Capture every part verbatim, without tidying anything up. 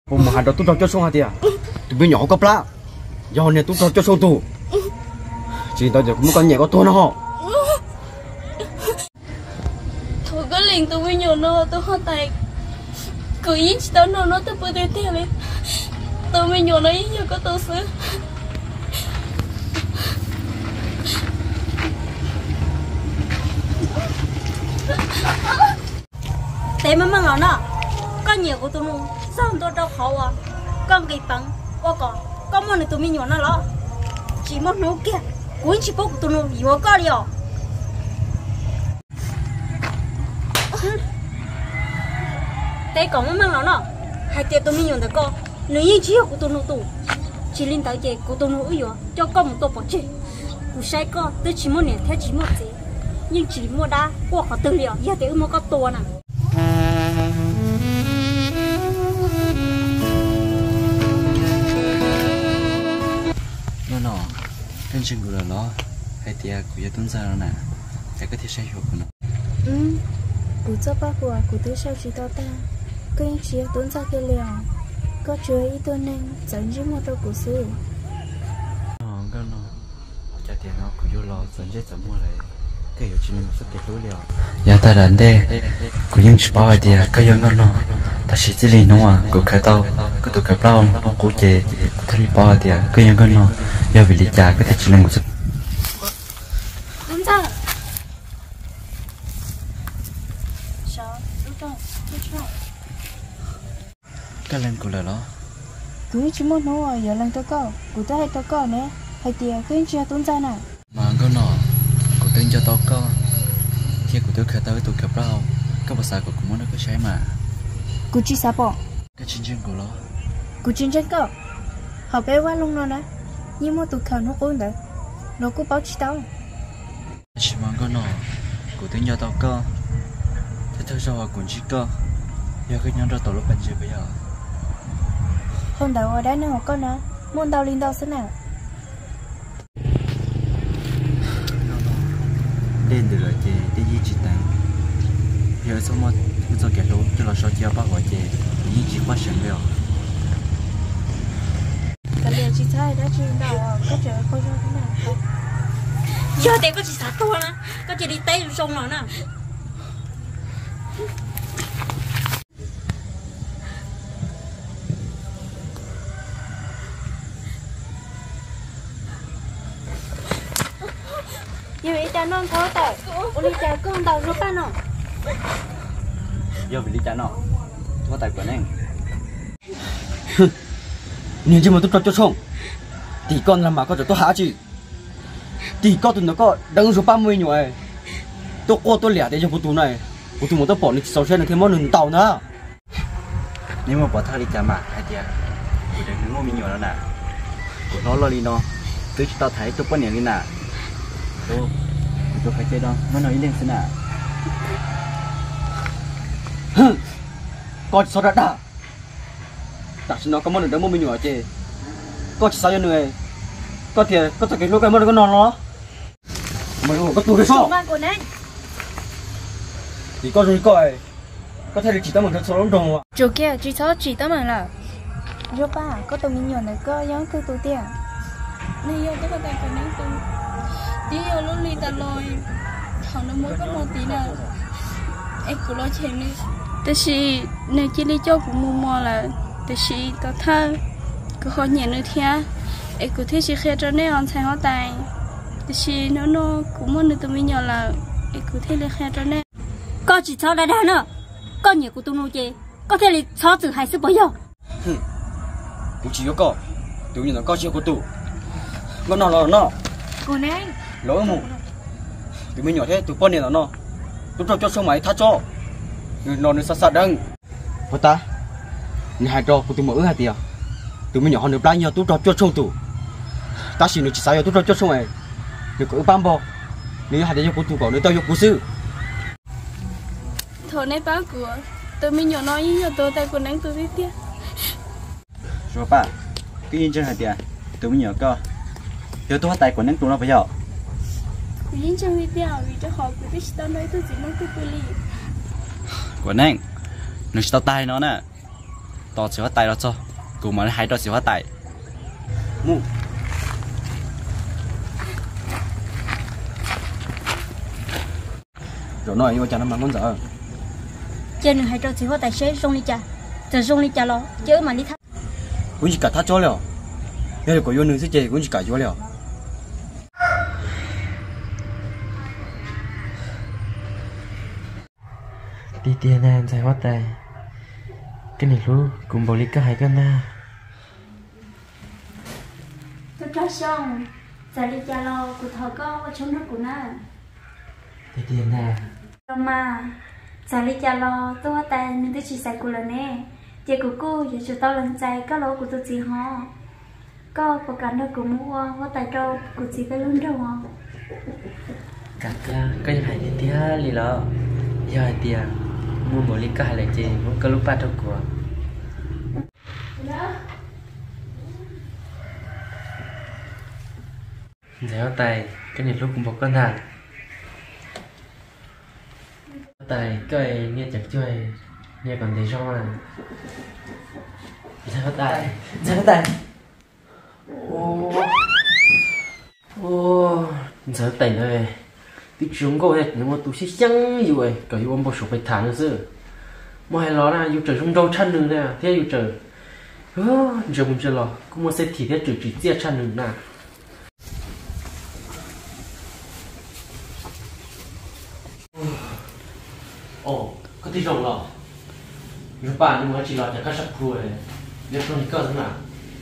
hôm mà hai đứa tôi cho cho xong hả tiệt, tụi bây nhỏ có plá, giờ này tôi cho cho xong tụ, chỉ tao giờ cũng có nhẹ có to nó họ. Thôi có liền tụi bây nhỏ nó tôi họ tay, cứ yên chỉ tao nó nó tôi bơi theo theo lên, tụi bây nhỏ nó yên giờ có tôi xứ. Để mà mang nó, có nhiều của tụi nó, sao tôi đâu khó à, con cái bằng, qua còn, có món này tụi mình nhỏ nó lo, chỉ món nấu kia, cuốn chỉ bốc của tụi nó, nhiều có đi à. Để còn mà mang nó, hai tiệt tụi mình nhỏ được con, nếu như chỉ học của tụi nó tụ, chỉ liên tới cái của tụi nó ơi cho con một tô bọc chết, của sai con, tôi chỉ muốn này theo chỉ một gì, nhưng chỉ mua đá, qua họ tư liệu, giờ thì mua có tô nè. Nó nọ, cái chân của nó hay tiệt của gia tuấn ra nó nè, để có thể xây hiệu của nó. Ừ, của cho ba của của tôi sao chỉ tao ta, cái anh chị tuấn ra cái liệu, có chơi ít tôi nên dẫn chỉ một đôi của sư. Nó cái nó, cha tiệt nó của vô lo dẫn chỉ dẫn mua lại, cái hiệu chỉ nên một số tiệt lúa liệu. Giờ ta đến đây, của những chú bảo tiệt cái giống nó, ta chỉ chỉ liền nó à, của cái tao, của tụi cái bao, nó của chị, của thằng bảo tiệt cái giống nó, giờ vì lý cha cái chỉ nên một số. Đúng ra. Sao? Đúng rồi, đúng rồi. Cái lên của là nó. Cứ chỉ muốn nó à, giờ lần tôi có, của tôi hay tôi có nè, hay tiệt cái anh chị tuấn ra nè. Mà cái nọ, của tên cho tao có, khi của tôi khởi tới tụi cái bao, các bà xã của cũng muốn nó có trái mà. Của chị sao bỏ? Cái chân chân của nó. Của chân chân có, họ bé quá luôn rồi nè, nhưng mà tụi khờ nó cũng được, nó cũng bảo chị tao. Chỉ mong cái nọ, của tên cho tao có, thế thôi rồi cũng chỉ có, giờ cái nhóm ra tổ lúc bên dưới bây giờ. Hôm đầu ở đấy nó học con nè, muốn đau lên đau thế nào? Lên được rồi chị, đi gì chị tay. Giờ xong mà cứ cho kẹt luôn, cho là sao chia bác gọi chị, gì chỉ quá sẵn rồi. Cái liệu chị thấy đã chuyện đâu, có chuyện không cho thế nào? Giờ thì có chỉ sát tôi nè, có chỉ đi tay rồi xong rồi nè. Giờ ý cha non thôi tại, ôi cha con đầu rút ba nọ. Giờ vì lý cha nọ, có tài của anh. Nhìn chứ mà tôi cho cho xong, thì con làm mà có cho tôi hả chị, thì con tụi nó có đăng số ba mươi nhồi, tôi qua tôi lẻ để cho phụ tụi này, phụ tụi một tôi bỏ đi sáu xe này thêm món nướng tàu nữa. Nếu mà bỏ thang lý cha mà, hay tiệt, của đừng đứng ngồi mình nhồi nó nè, của nó lo đi nó, tôi chỉ tao thấy tôi có niềm đi nè. Ô, tôi phải chơi đó, nó nói lên xem nào. Con sao đã đã, tại sao nó có món được đỡ mua mình nhỏ chứ, con chỉ sao cho người, con thì con thấy cái lỗ cái món nó non nó, mày có tụi cái sao? Thì con rồi coi, có thể chỉ tao một thằng số lắm đồng à? Chỗ kia chỉ số chỉ tao mà là, vô ba có tụi mình nhỏ này có giống cứ tụi tiền. Này giờ tôi có tài khoản năng tôi, tí giờ lúc đi ta lôi, họ nó mới có một tí nào, em cũng lo chuyện đi. Tại vì này chỉ đi cho cũng mua mua là, tại vì tao thơ, cứ họ nhẹ nữa thia, em cũng thấy chỉ khi cho nên họ thay họ tài, tại vì nó nó cũng muốn được tụi mình nhỏ là, em cũng thấy là khi cho nên. Có chỉ sao đã đã nữa, có nhiều của tụi nó chơi, có thể là sao từ hai sức bao giờ? Cũng chỉ có con, tụi mình nó có chuyện của tụi, con nó nó nó. Cô này, lỡ mù, tụi mình nhỏ thế tụi con này nó nó, tụi cho cho xong máy thắt cho, người nó nó sát sát đằng, thôi ta, người hai trò của tụi mở hai tiệt, tụi mình nhỏ hơn được bao nhiêu tụi cho cho xong tụi, ta chỉ được chỉ sai tụi cho cho xong này, được có bám bò, nếu hai đứa của tụi cậu nếu tao yêu của sư, thôi này bác của, tụi mình nhỏ nói như tôi tay của nắng tôi biết tiếc. Rồi ba, cái yên chân hai tiệt, tụi mình nhỏ cơ. Giờ tôi bắt tay của nắng tụi nó bây giờ. Những trong video vì cho họ cứ biết tao nói tôi chỉ nói tôi tôi li. Của nắng, nó sẽ tay nó nè. tao chỉ hóa tay đó cho cụ mà hai đó chỉ hóa tay mu rồi nói yêu cha nó mà con dở trên đường hai trâu chỉ có tài xế sông đi cha giờ sông đi cha lo chứ mà đi thắt cũng chỉ cả thắt cho liệu đây là có yêu nữ sẽ chơi cũng chỉ cả cho liệu đi tiền này giải hóa tay cái này luôn cùng bảo lý cả hai cái na tôi cho xong giờ đi cha lo của thợ có có chống nước của nó đi tiền này mà giờ đi cha lo tôi có tay nên tôi chỉ xài của lần nè chị của cô giờ cho tao lần chạy có lỗ của tôi chỉ họ có có cả nước của mua có tài trâu của chị cái luôn đâu họ cả cha cái này đi tiền lì lo giờ tiền mua bảo lý cả hai lại chị muốn cái lúc bắt đầu của giải tay cái này lúc cũng bọc con hàng tay cái nghe chẳng chơi nghe còn thấy trong à giải tay giải tay ô ô giải tay này tí chúng cô này nhưng mà tôi sẽ chẳng rồi cái ông bảo số phải thả nữa chứ mà hay lo là yêu trời trong đâu chăn nữa nè thế yêu trời ơ giờ cũng chưa lo cũng muốn xem thì thế trời chỉ chia chăn nữa nè ồ có tí rồng lò nếu bạn nhưng mà chỉ lo cho các sắp rồi nếu không thì cơ thế nào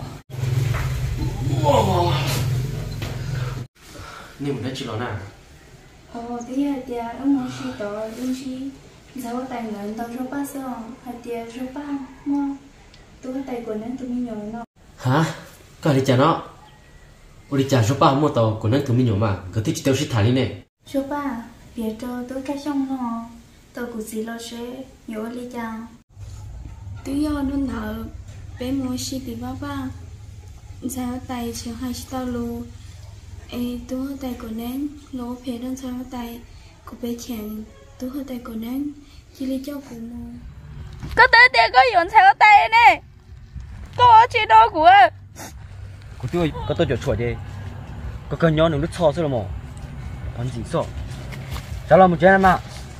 nếu mình đã chỉ lo nào Ồ, thì là tia ông muốn xí tỏ ông xí sao có tài ngân tao số ba sao hay tia số ba mua tôi có tài của nên tôi mới nhớ nó hả có đi chả nó ôi đi chả số ba mua tàu của nên tụi mình nhổ mà cứ thích tiêu xí thả đi nè số ba biết cho tôi cái xong nó tôi cũng chỉ lo sẽ nhớ đi chăng tôi do luôn thở bé mua xí thì ba ba sao tay chiều hai xí tao luôn ê tôi hơi tay của nén lỗ phê đơn sao tay của bé chèn tôi hơi tay của nén chỉ lý cho của mua có tới tiền có dụng sao tay nè có chỉ đôi của của tôi có tôi chuột đi có cần nhớ đừng đứt so chứ là mỏ còn gì so cháu làm một chuyện em ạ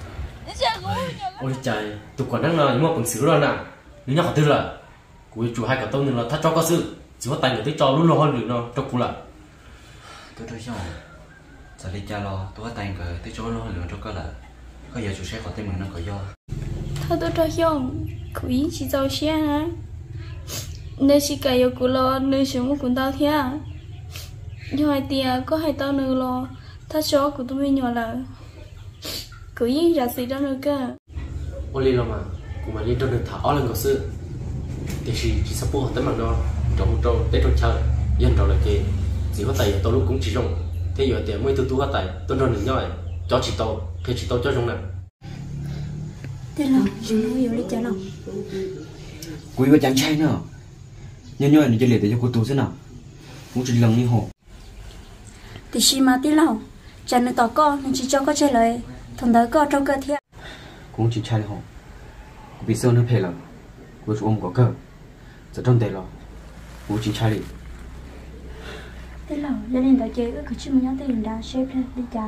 ôi trời tụi còn đang nói nhưng mà bằng xứ rồi nè nếu nhắc tư là của chủ hai cả tôi nên là thắt cho có sự chỉ có tay người tới cho luôn lo hơn được nó cho cụ lại tôi tôi xong giờ đi cha lo tôi có tay cái tới chỗ nó lượng cho có là có giờ chủ xe có tay mình nó có do thôi tôi cho xong cứ ý chỉ giàu xe hả nơi chỉ cài yêu của lo nơi sống của chúng tao thế nhưng hai tia có hai tao nữa lo thắt chó của tôi mới nhỏ là cứ ý ra gì đó nữa cơ ôi đi lo mà của mà đi cho được thả ó lên có sự thì chỉ chỉ sắp buộc tới mặt nó trong trong tới trong chơi dân trong là kì chỉ có tay tôi lúc cũng chỉ trong thế giờ tiền mới tôi tôi có tay tôi cho được nhoi cho chỉ tôi thì chỉ tôi cho trong này thế là chúng nó yêu đi chăng nào quý có chàng trai nữa nhân nhoi này chơi liệt để cho cô tú thế nào cũng chỉ lần như hồ thì xí mà tí lâu chẳng được tỏ con nên chỉ cho có chơi lời thằng đó có trong cơ thiệt cũng chỉ trai hồ bị sơn nó phê là cô chú ông có cơ giờ trong tay lo cũng chỉ trai đi thế là gia đình đã chơi cứ chỉ muốn nhớ tiền đã xếp đi chả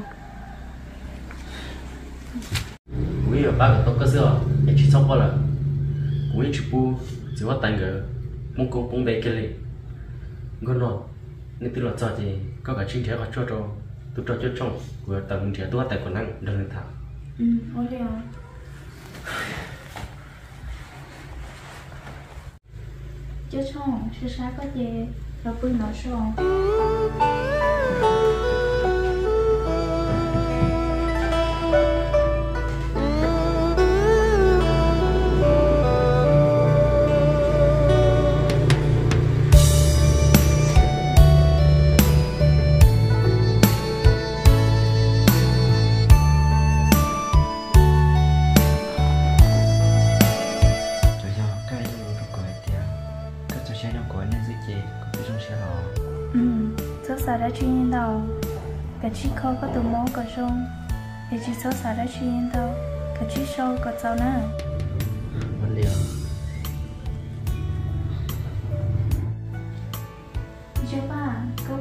quý ở ba cái tóc cơ sữa để chỉ xong qua là quý chỉ bu chỉ có tay người muốn cô cũng để cái này ngon rồi nên từ lúc giờ thì có cả chính thể có cho cho tôi cho cho trong của tầng trẻ tôi có tài còn năng đừng thả ừ ok rồi chứ xong chứ sao có gì rồi bưng nó xong sao đã chuyên đâu cái chiếc kho có từ món có sông cái chiếc số sao đã chuyên đâu cái chiếc sâu có sao nữa vấn đề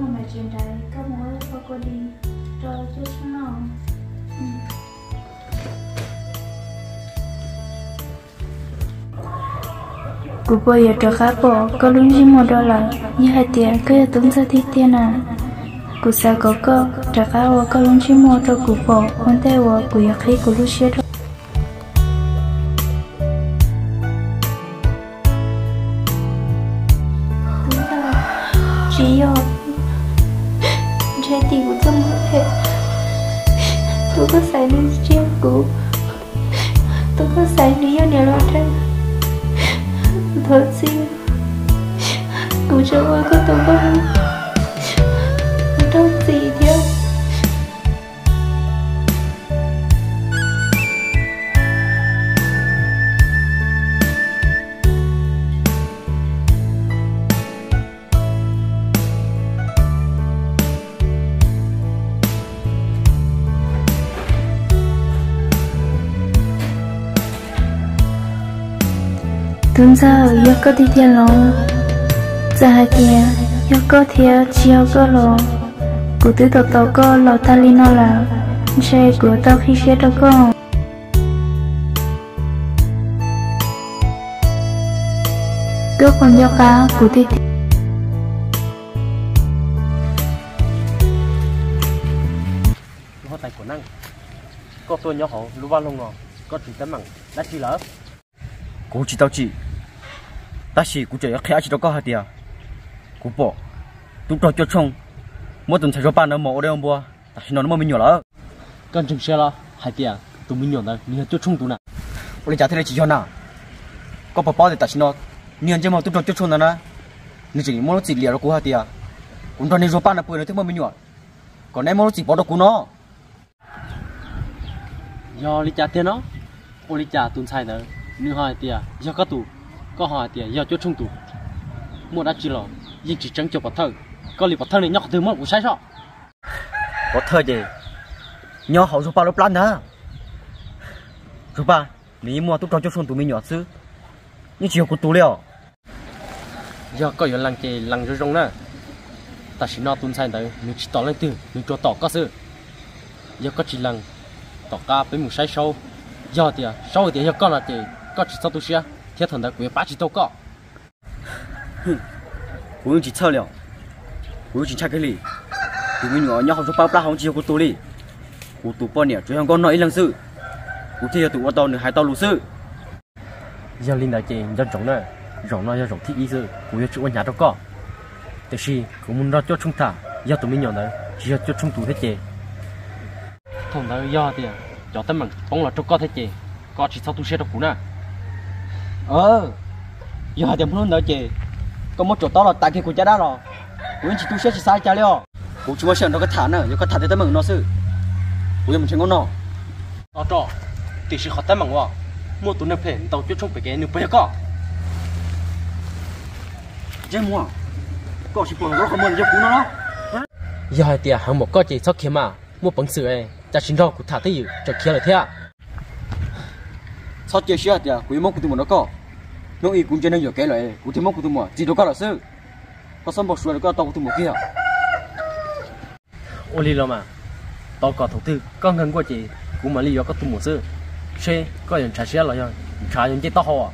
một ngày chuyện đấy có muốn qua cô đi cho chút xuống nào. Cụ bây giờ trở khá bộ có luôn chỉ một đô la như hai tiền cứ giờ tốn ra thiết tiền à. Cụ sao có có trở khá bộ có luôn chỉ một cho cụ bộ vấn đề của cụ giờ khi cụ lúc xưa đó. Chỉ do trái tim của tôi có thể tôi có sai lý do của tôi có sai lý do này là thế thật xin cụ cho tôi có tôi có đâu gì chứ. Tuần giờ giờ có đi theo lòng, giờ hai kia giờ có theo chiều có lòng, cụ tự tao tao có lò ta li nó là, xe của tao khi xe đó có. Cứ còn giờ cả cụ tự họ tài của năng, có tôi nhớ họ lúc vào lông ngò, có chỉ tấm bằng đã chỉ lỡ. Cô chỉ tao chỉ, ta chỉ cô chỉ khai chỉ tao có hai tiền, cô bỏ, tụi tao cho chồng, mỗi tuần才说半年冇这样不，但是那么没有了，干正事了，hai tiền, tụi mình nhiều này, mình cho chồng tụi nè, tôi trả thế này chỉ cho nè, có bảo bảo để ta xin nó, nhiều chứ mà tụi tao cho chồng nè, nên chỉ mỗi chỉ liệt cô hai tiền, cũng cho nên số半年不能这么没有，còn em mỗi chỉ bảo được cô nó, do lý trả tiền nó, ô lý trả tuần sai nữa. Nếu hai tia, do có tù, có hai tia, do chỗ trung tù, mua đã chỉ lo, nhưng chỉ trắng cho bát thơ, có lì bát thơ này nhóc từ mất của sai sao? bát thơ gì? Nhóc hậu số ba lớp lan hả? Số ba, nếu mua tụi cho xuống tụi mình nhỏ xứ, nhưng chỉ có tụi liao. Do có những lăng kề lăng rơi rong nè, ta chỉ nói tuần sai nữa, nếu chỉ tỏ lên từ, nếu cho tỏ có sự, do có chỉ lăng, tỏ ca với một sai sâu, do tia, sau tia do con là tia. Có chỉ sao tôi xia, theo thằng đó quý ba chỉ đâu có. Quý chỉ chơi liệu, quý chỉ chơi cái gì? Tụi mình nhỏ nhau không cho bao bao không chỉ có tôi đi. Quý tụi bọn nè, chúng con nói lần sự. Quý thì tụi bọn tao nữa hai tao lù sự. Giờ linh đại chị, giờ rộng nè, rộng nó giờ rộng thích ý sự, quý chịu nhà đâu có. Tại vì cũng muốn ra cho chúng ta, giờ tụi mình nhỏ nữa, chỉ cho chúng tụi thế chị. Thằng đó giờ thì, cho tấm bằng bóng là cho có thế chị, có chỉ sao tôi xia đâu cũng nè. Ờ, giờ hai tiền muốn nói chị, có một chỗ to là tại kia của cha đã rồi, quý chỉ tu sửa chỉ sai cha liao, quý chỉ muốn xem nó cái thản nữa, giờ cái thản thì tao mừng nó sự, quý mình chơi ngon nọ, ở đó, thì sự khó tấm bằng quá, mua tụi nó phải tàu chút trong phải cái nữa bây giờ có, chứ mua, có chỉ còn có không muốn cho quý nó đó, giờ hai tiền hàng một có chỉ sót kia mà, mua bằng sữa ấy, cha xin rau cũng thả tới gì, cho kia là thế à? sao chơi xia thì quý mốc của tụi mình nó có, nó ý cũng chơi nên nhiều cái loại, cũng thêm mốc của tụi mình, chỉ đâu có là sự, có xong một số là có tao của tụi mình kia, ô li lo mà, tao có đầu tư, có ngân của chị, cũng mà li do có tụi mình sự, xe có những trả xe là do, trả những cái tao họ.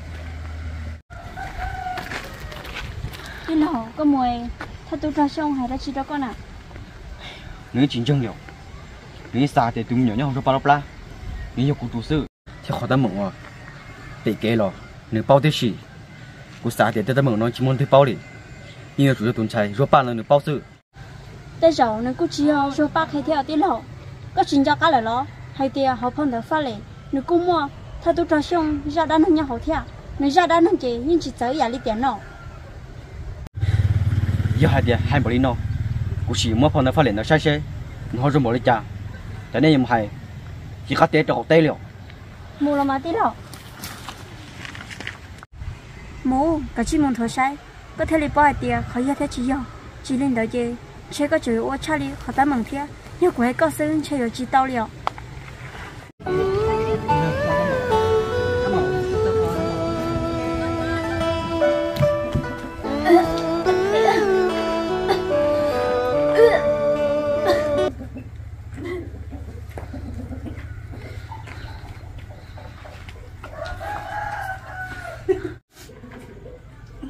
Đi nào, có mùi, thật tôi ra xong hay đã chỉ đó con à? nếu chính chân nhiều, nếu xa thì tụi mình nhỏ nhau không cho bao lâu, nếu nhiều cụ tụ sự, thì khó tao mộng à, để cái lo, nếu bao tiêu xỉ, cụ xa thì tao mộng nó chỉ muốn thấy bao đi, nhưng chủ yếu tuần chạy, rồi ba lần nếu bao sự. Tại sao nếu cụ chỉ họ rồi ba khai theo tiền lậu, có chuyện cho cá lại lo, hay tiền họ phong được phát lệ, nếu cụ mua, thật tôi ra xong ra đan hơn nhau họ theo, nếu ra đan hơn chị nhưng chỉ tới giả đi tiền nào. Giờ hai tiền hai bảo đi nào, cụ chỉ mua phong được phát lệ nó sai sai, nó rồi bỏ đi trả, cho nên em hay chỉ khát tiền cho họ tay liệu. Mua là mà tí lậu. Mua, cả chỉ muốn thổi sai, có thể lấy bao tiền khỏi ra thế chỉ do, chỉ lên đó chơi, chơi có chơi ô cha đi khỏi ta mừng thế, nhưng cũng hay có sự chơi ở chỉ tao liệu.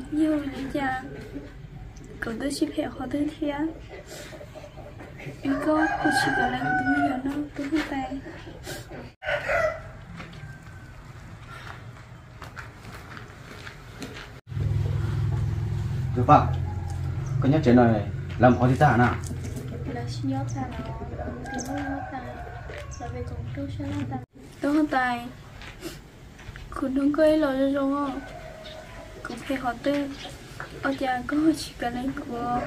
nhiều lý cha cậu tôi chỉ phải họ tôi thia ý có cô chỉ có làm tôi bây giờ nó tôi không tay được ba có nhắc chuyện này làm khó thì ta nào là xin nhớ cha nào thì nó nhớ tay là về cùng tôi sẽ làm tay tôi không tay cũng đừng có lo cho rồi không cũng phải họ tư ở nhà có chỉ cần lấy của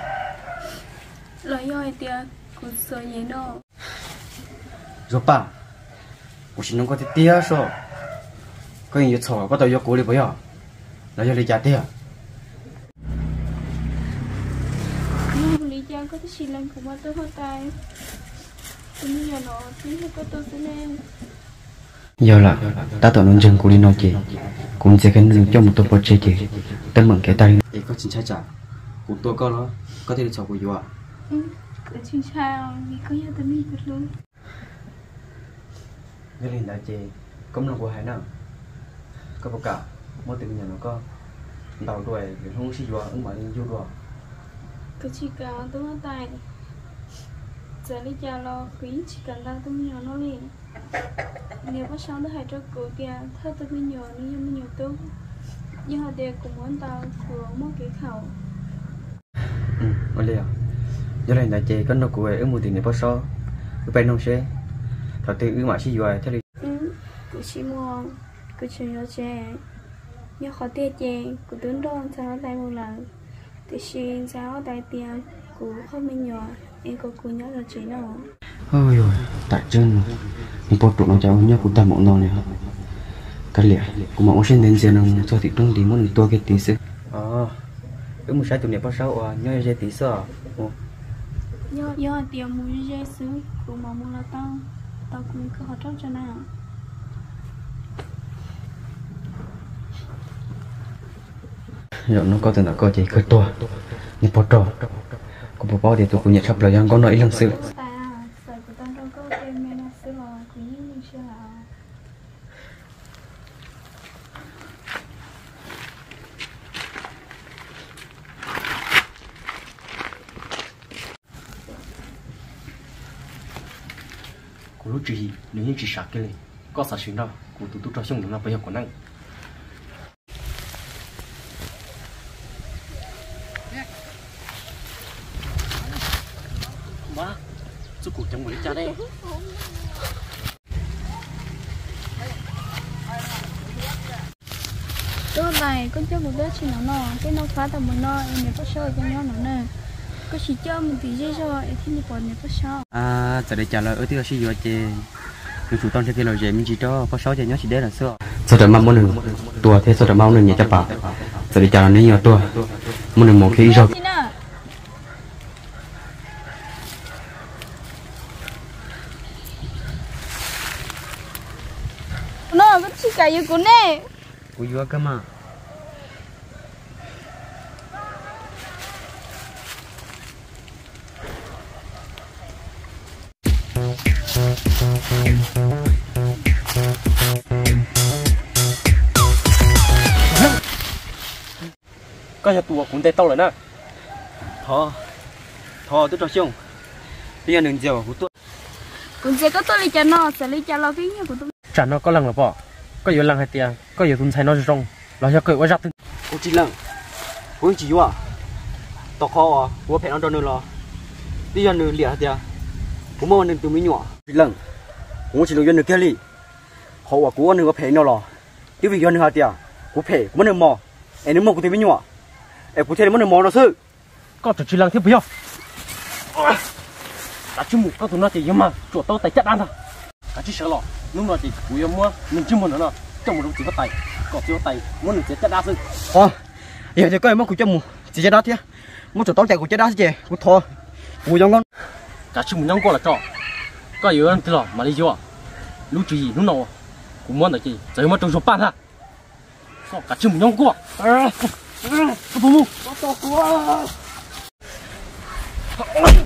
lời nói thì cũng sợ gì nó rồi ba我是能够的爹说可以错我都要鼓励不要那要理解爹 nhưng lý do có cái gì làm của tôi hoa tay tôi như là nó chỉ là có tôi thế nên giờ là ta tự nâng chân của đi nói chị cũng sẽ khiến nâng cho một tôi bớt chị tên mừng cái tay thì có chính xác trả của tôi có nó có thể chọn của vua ừ cứ chính sao vì có nhà tôi đi được luôn gia đình đại chị cũng là của hai năm có một cả mỗi tình nhà nó có đầu đuôi để không xí vua ứng mà đi vua đùa cứ chỉ cả tôi hoa tay giờ lý do lo quý chỉ cần ra tôi nhiều nó liền nếu có sao tôi hãy cho cô kia theo tôi mới nhiều nhưng mà nhiều tốt nhưng họ đều cũng muốn tao vừa một cái khẩu ừ ở đây à gia đình đại chị có nó của ứng một tiền để bao so cái bên nông xe thật từ ứng mà xí vua thế đi ừ cứ chỉ mua cứ chỉ nhớ chè nhớ khó tiết chè cứ đứng đó sao tay một lần thì xin sao tay tiền của không mình nhỏ em có cô nhớ là chị nào ôi ôi tại chân mình bỏ tụi nó cháu nhớ của ta mộng non này cái lẽ của mộng sinh đến giờ nó cho thị trường đi muốn tôi cái tí xíu ờ ứng một sai tụi này bao sao à nhớ ra tí sao nhớ nhớ tiền mua dây xứ của mà mua là tao tao cũng có họ tróc cho nào rồi nó có từng là coi chị khơi to nhưng bỏ trò có bỏ bỏ thì tụi cũng nhận sắp lời ăn có nói lần sự của lúc chỉ nếu như chỉ sạc cái này có sạc xuyên đâu của tụi tụi cho xong nó bây giờ còn năng má chú cụ trong một cha đây Tôi này con chơi một đứa chỉ nó nọ cái nó phá tầm một nọ em này có sơ cho nó nó nè có chỉ chơi một tí dây rồi em thì còn này có sơ à giờ để trả lời ở tiêu xí vua chị người chủ tông cho cái lời gì mình chỉ cho bao sáu giờ nhớ chỉ để là xưa sau đó mà muốn được tua thế sau đó mau được nhẹ cho bà giờ để trả lời nhiều tua muốn được một cái rồi nó có chỉ cả yêu của nè của vua cơ mà có nhà tụi cũng tay tao rồi nè thò thò tôi cho xong bây giờ đừng chiều của tôi cũng sẽ có tôi lấy cho nó sẽ lấy cho nó cái như của tôi trả nó có lần là bỏ có nhiều lần hay tiền có nhiều tuần sai nó rong nó cho cởi quá giáp cô chỉ lần cô chỉ vua tao khó à vua phải nó cho nữa lo bây giờ nữa liệt tiền cô mua nên từ mấy nhỏ lần cô chỉ được dân được kia đi họ à cô nữa phải nó lo cái việc dân nữa tiền cô phải cô muốn mò em nếu mò cô thì mấy nhỏ em cô thấy muốn mò nó sư có chỉ chỉ lần tiếp theo cả chú mù có tụi nó chỉ nhưng mà chuột tao tay chết ăn thôi cả chú sợ lọ lúc nào thì cúi em mua mình chưa muốn nữa nè trong một lúc chỉ có tay có chỉ có tay muốn mình chết chết đá sư ờ giờ thì có em mất của cho mù chỉ chết đá thế muốn chuột tao chạy của chết đá chứ cô thò cô giống con cả chú mù nhang qua là trò có nhiều anh thì lọ mà đi chưa lúc gì lúc nào cũng muốn là gì giờ mà trong số ban ha sao cả chú mù nhang qua à, à, bố bố